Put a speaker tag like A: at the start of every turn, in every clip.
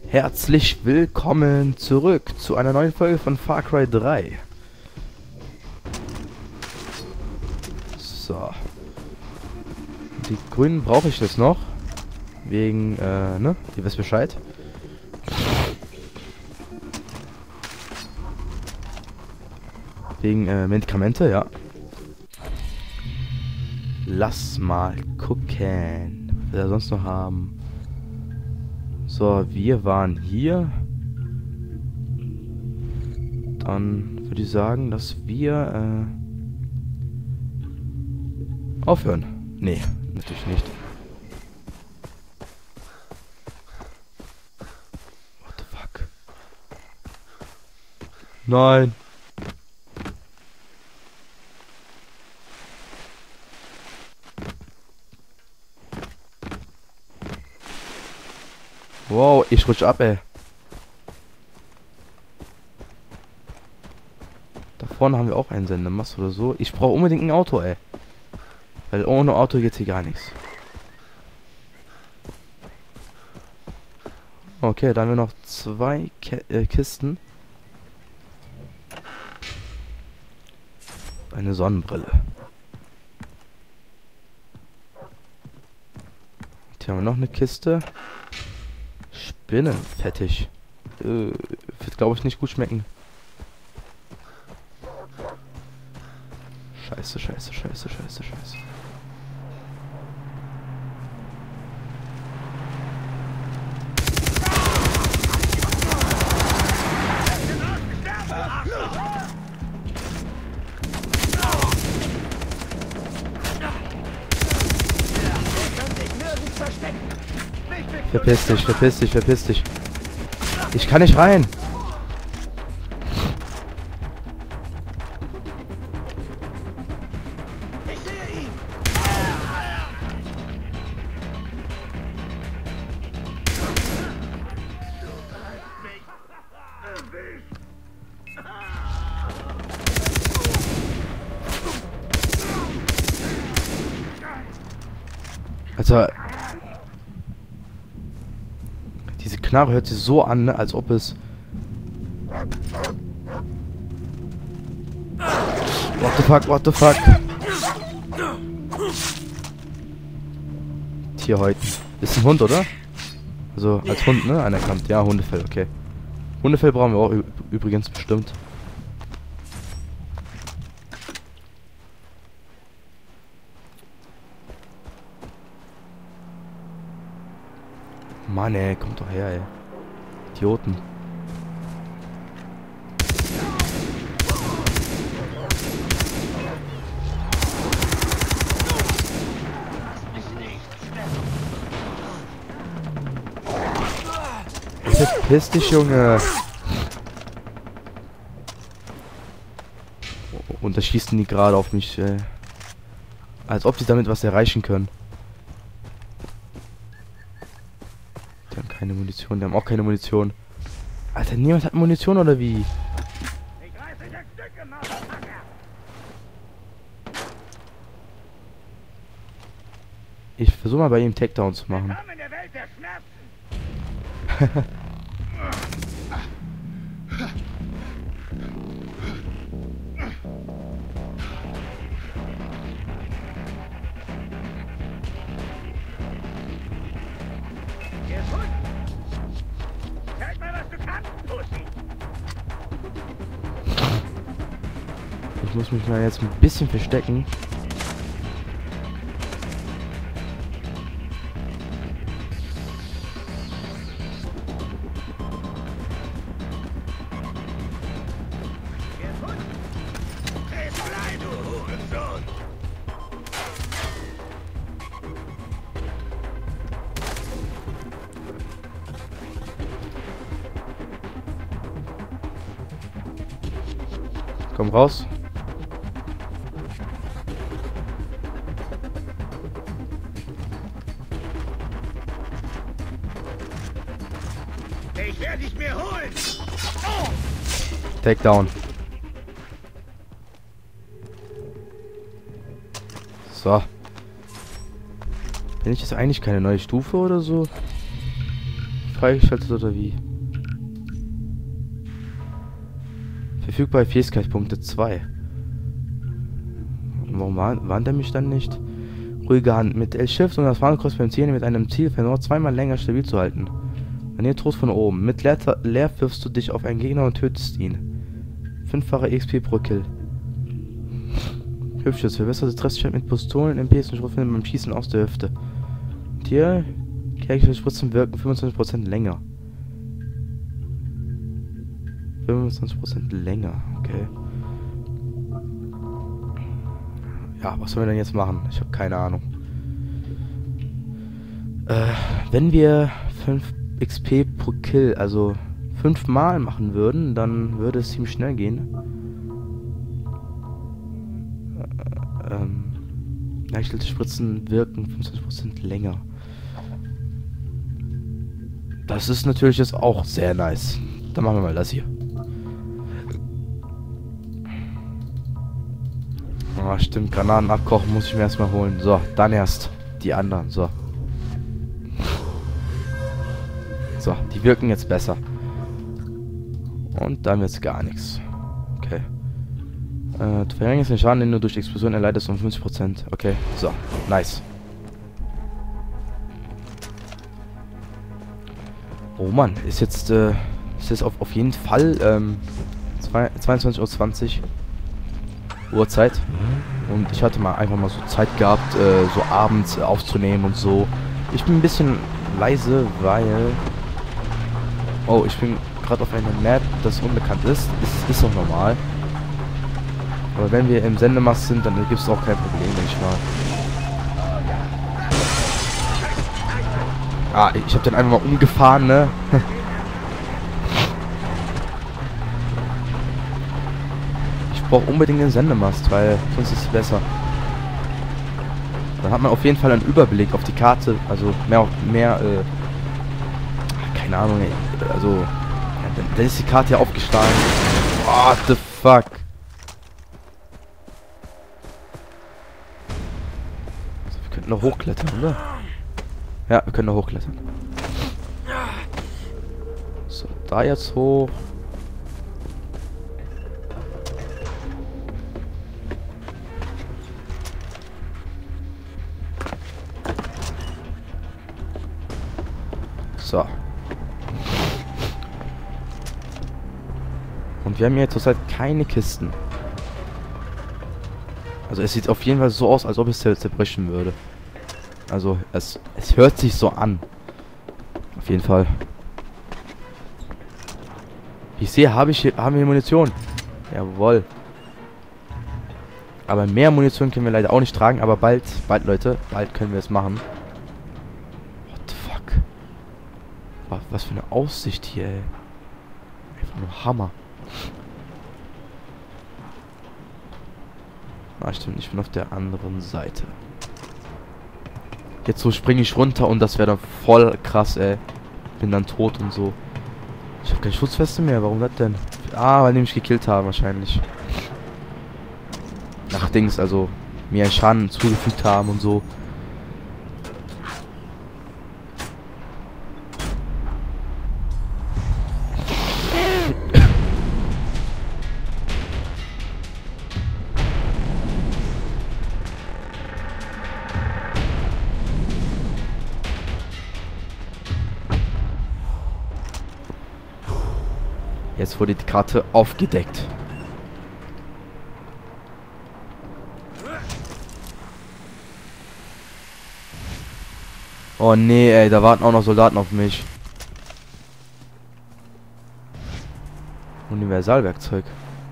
A: Herzlich willkommen zurück zu einer neuen Folge von Far Cry 3. So. Die grünen brauche ich jetzt noch. Wegen, ne? Ihr wisst Bescheid. Wegen, Medikamente, ja. Lass mal gucken, was wir da sonst noch haben. So, wir waren hier. Dann würde ich sagen, dass wir aufhören. Nee, natürlich nicht. What the fuck? Nein. Wow, ich rutsch ab, ey. Da vorne haben wir auch einen Sendemast oder so. Ich brauche unbedingt ein Auto, ey. Weil ohne Auto geht hier gar nichts. Okay, da haben wir noch zwei Kisten. Eine Sonnenbrille. Hier haben wir noch eine Kiste. Spinnenfettig. Wird, glaube ich, nicht gut schmecken. Scheiße, scheiße, scheiße, scheiße, scheiße. Verpiss dich, verpiss dich, verpiss dich. Ich kann nicht rein. Also, diese Knarre hört sich so an, ne, als ob es... What the fuck, what the fuck? Tierhäuten. Ist ein Hund, oder? Also, als Hund, ne? Anerkannt. Ja, Hundefell, okay. Hundefell brauchen wir auch übrigens bestimmt. Mann, ey, kommt doch her, ey. Idioten. Verpiss dich, Junge. Und da schießen die gerade auf mich, ey. Als ob sie damit was erreichen können. Die haben keine Munition, die haben auch keine Munition. Alter, niemand hat Munition oder wie? Ich versuche mal bei ihm Takedown zu machen. Ich muss mich mal jetzt ein bisschen verstecken. Komm raus.
B: Ich werde dich mir holen.
A: Takedown. So. Bin ich jetzt eigentlich keine neue Stufe oder so? freigeschaltet oder wie? Verfügbare Fähigkeitspunkte 2. Warum warnt er mich dann nicht? Ruhige Hand. Mit L-Shift und das Fahnenkreuz beim Zielen mit einem Ziel versucht zweimal länger stabil zu halten. Manier Trost von oben. Mit Leer wirfst du dich auf einen Gegner und tötest ihn. 5-fache XP pro Kill. Hübsches. Verbesserte Treffsicherheit mit Pistolen, MPs und Schrotflinten beim Schießen aus der Hüfte. Und hier, Kerkische Spritzen wirken 25% länger. 25% länger, okay. Ja, was sollen wir denn jetzt machen? Ich habe keine Ahnung. Wenn wir 5 XP pro Kill, also 5 Mal machen würden, dann würde es ziemlich schnell gehen. Leichtgestellte Spritzen wirken 25% länger. Das ist natürlich jetzt auch sehr nice. Dann machen wir mal das hier. Ah, stimmt, Granaten abkochen muss ich mir erstmal holen. So, dann erst die anderen. So. So, die wirken jetzt besser. Und dann wird's gar nichts. Okay. Du verringerst den Schaden, den du durch die Explosion erleidest, um 50%. Okay, so, nice. Oh Mann, ist jetzt auf jeden Fall 22:20 Uhr Uhrzeit. Und ich hatte mal einfach mal so Zeit gehabt, so abends aufzunehmen und so. Ich bin ein bisschen leise, weil... Oh, ich bin gerade auf einer Map, das unbekannt ist. Ist auch normal. Aber wenn wir im Sendemast sind, dann gibt es auch kein Problem, denke ich mal. Ah, ich habe den einfach mal umgefahren, ne? Ich brauche unbedingt den Sendemast, weil sonst ist es besser. Dann hat man auf jeden Fall einen Überblick auf die Karte, also keine Ahnung, ey. Also, ja, dann ist die Karte ja aufgeschlagen. What the fuck? Also, wir könnten noch hochklettern, oder? Ja, wir können noch hochklettern. So, da jetzt hoch. So. Und wir haben hier zurzeit keine Kisten. Also es sieht auf jeden Fall so aus, als ob es zerbrechen würde. Also es hört sich so an. Auf jeden Fall. Ich sehe, haben wir Munition. Jawohl. Aber mehr Munition können wir leider auch nicht tragen. Aber bald Leute, bald können wir es machen. What the fuck? Was für eine Aussicht hier, ey. Einfach nur Hammer. Ah, stimmt, ich bin auf der anderen Seite. Jetzt so springe ich runter und das wäre dann voll krass, ey. Bin dann tot und so. Ich habe keine Schutzweste mehr, warum das denn? Ah, weil die mich gekillt haben wahrscheinlich. Nach Dings, also mir einen Schaden zugefügt haben und so. Jetzt wurde die Karte aufgedeckt. Oh nee, ey, da warten auch noch Soldaten auf mich. Universalwerkzeug.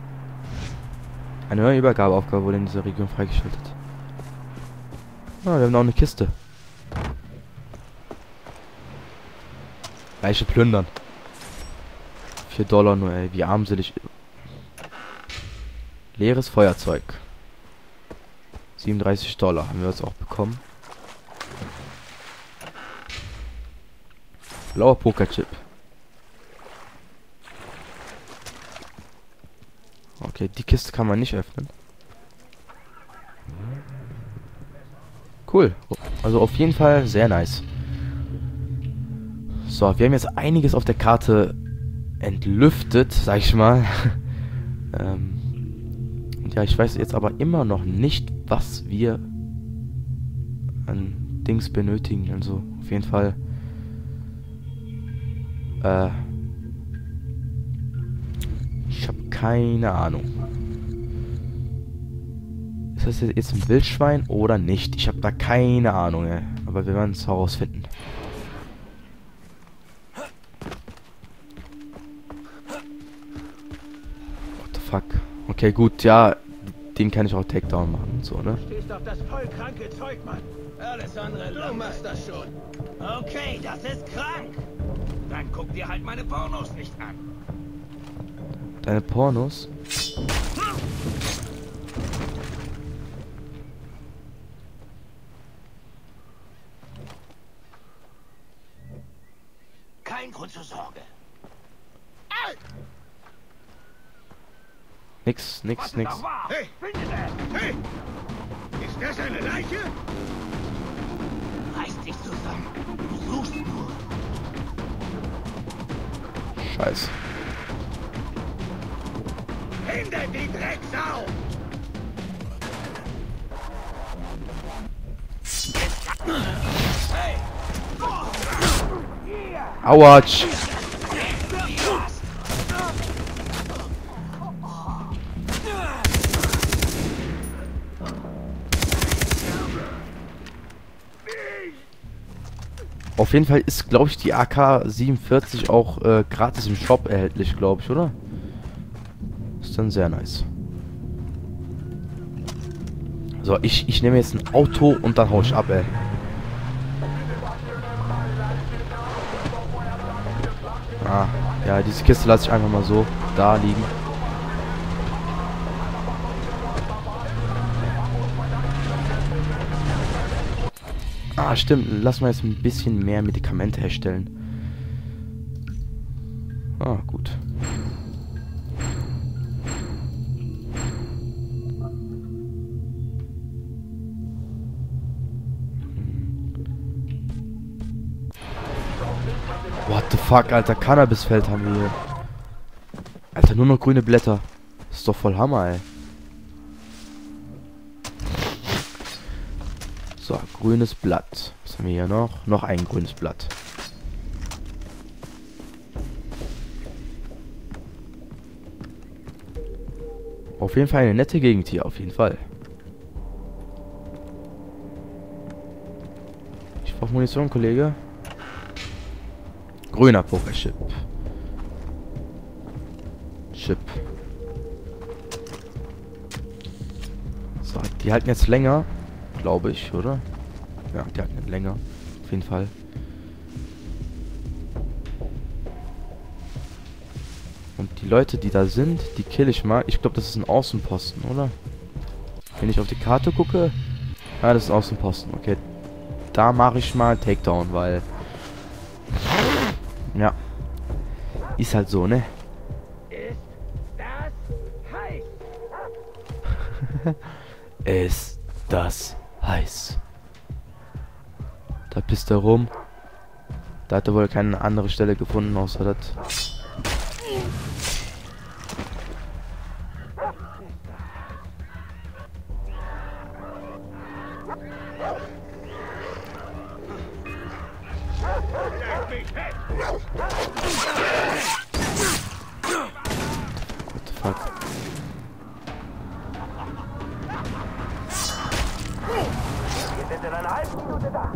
A: Eine neue Übergabeaufgabe wurde in dieser Region freigeschaltet. Ah, wir haben noch eine Kiste. Leiche plündern. $4 nur, ey, wie armselig. Leeres Feuerzeug. $37 haben wir jetzt auch bekommen. Blauer Pokerchip. Okay, die Kiste kann man nicht öffnen. Cool. Also auf jeden Fall sehr nice. So, wir haben jetzt einiges auf der Karte entlüftet, sag ich mal. Und ja, ich weiß jetzt aber immer noch nicht, was wir an Dings benötigen. Also auf jeden Fall ich habe keine Ahnung. Ist das jetzt ein Wildschwein oder nicht? Ich habe da keine Ahnung, ey. Aber wir werden es herausfinden. What the fuck? Okay, gut, ja. Den kann ich auch Takedown machen und so, ne?
B: Du stehst auf das voll kranke Zeug, Mann.
C: Alles andere, du machst das schon. Okay, das ist krank. Dann guck dir halt meine Pornos nicht an.
A: Deine Pornos?
C: Kein Grund zur Sorge.
A: Nix.
B: Hey! Hey! Ist das eine Leiche?
C: Reiß dich zusammen. Du suchst nur.
A: Scheiße.
B: Hinter die Drecksau!
C: Hey!
A: Autsch! Auf jeden Fall ist, glaube ich, die AK-47 auch gratis im Shop erhältlich, glaube ich, oder? Ist dann sehr nice. So, ich nehme jetzt ein Auto und dann hau ich ab, ey. Ah, ja, diese Kiste lasse ich einfach mal so da liegen. Ah, stimmt. Lass mal jetzt ein bisschen mehr Medikamente herstellen. Ah, gut. What the fuck, Alter. Cannabisfeld haben wir hier. Alter, nur noch grüne Blätter. Das ist doch voll Hammer, ey. So, grünes Blatt. Was haben wir hier noch? Noch ein grünes Blatt. Auf jeden Fall eine nette Gegend hier, auf jeden Fall. Ich brauche Munition, Kollege. Grüner Pokerchip. Chip. So, die halten jetzt länger. Glaube ich, oder? Ja, die halten länger. Auf jeden Fall. Und die Leute, die da sind, die kill ich mal. Ich glaube, das ist ein Außenposten, oder? Wenn ich auf die Karte gucke. Ja, das ist ein Außenposten. Okay. Da mache ich mal Takedown, weil... Ja. Ist halt so, ne?
B: Ist das heiß?
A: Ist das heiß. Da pisst er rum. Da hat er wohl keine andere Stelle gefunden, außer das.
B: Leg mich fest!
A: What the fuck?
B: Wir sind in einer halben Minute da.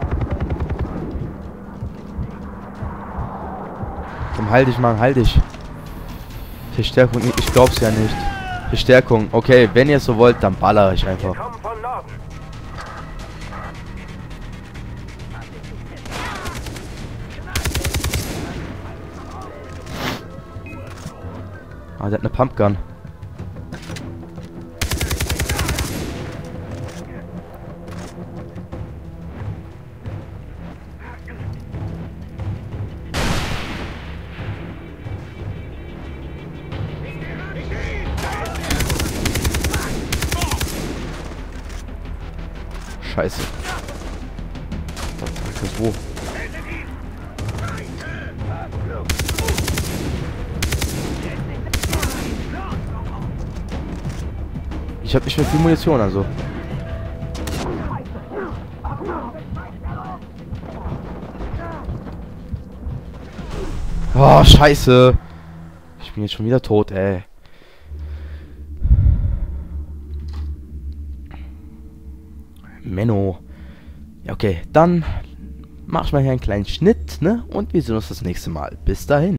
A: Komm, halt dich, Mann, halt dich. Verstärkung, ich glaub's ja nicht. Verstärkung, okay, wenn ihr es so wollt, dann ballere ich einfach.
B: Wir kommen von Norden.
A: Ah, der hat eine Pumpgun. Scheiße. Was? Wo? Ich habe nicht mehr viel Munition, also. Oh, scheiße. Ich bin jetzt schon wieder tot, ey. Menno. Ja, okay. Dann mach ich mal hier einen kleinen Schnitt, ne? Und wir sehen uns das nächste Mal. Bis dahin.